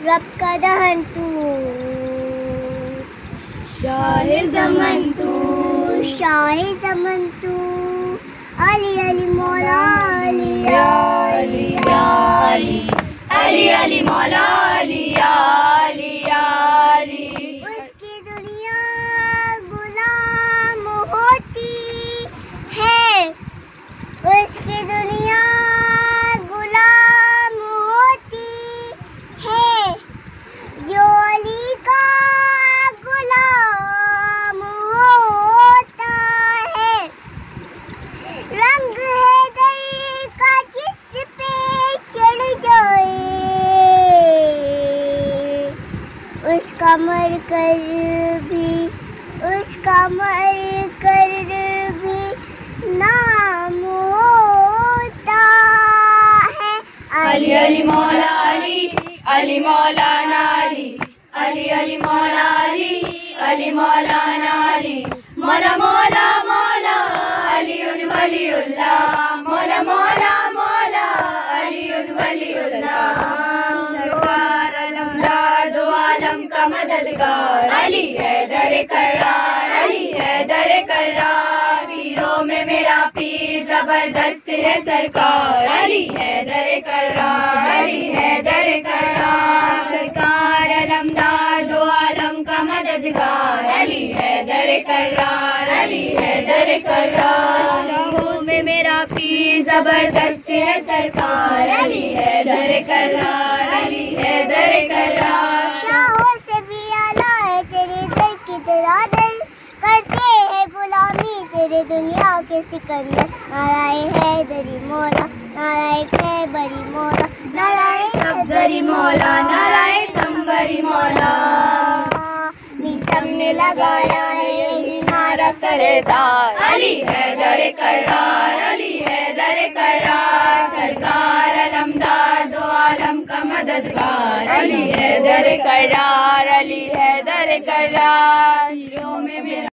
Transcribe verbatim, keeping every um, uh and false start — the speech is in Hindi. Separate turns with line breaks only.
रब का दहन तू,
शाहे ज़मन तू,
शाहे ज़मन तू, अली अली मौला अली
अली अली अली अली मौला अली अली अली।
उसकी दुनिया गुलाम होती है, उसकी दुनिया गुलाम होती है, जो अली का गुलाम होता है। रंग है दर का जिस पे चढ़ जाए, उसका मर कर भी, उसका मर कर भी नाम होता है।
अली अली मौला अली, अली मौलाना अली, अली अली मौला अली, अली मौलाना अली। मौला मौला मौला अली वलीउल्लाह, मौला मौला मौला अली वलीउल्लाह। सरकार अलमदार दो आलम का मददगार, अली हैदर कर्रार, अली हैदर कर्रार। वीरों में मेरा पीर जबरदस्त है सरकार, अली हैदर कर्रार, अली हैदर कर्रार। सरकार अलमदार दो आलम का मददगार, अली हैदर कर्रार, अली हैदर कर्रार। शाहों में मेरा पीर जबरदस्त है सरकार, अली हैदर कर्रार, अली हैदर कर्रार।
शाहों से भी आला है तेरे दर की दरादर, करते हैं गुलामी तेरे दुनिया के सिकंदर। नाराए है दरी मौला, नाराए है बड़ी मौला, नाराए
सफदरी मौला, नाराए तंबरी मौला।
भी सबने लगाया है यही नारा
सरदार, अली हैदर कर्रार, अली हैदर कर्रार। सरकार अलमदार दो आलम का मददगार, अली हैदर कर्रार, अली हैदर कर्रार। हीरों में मेरा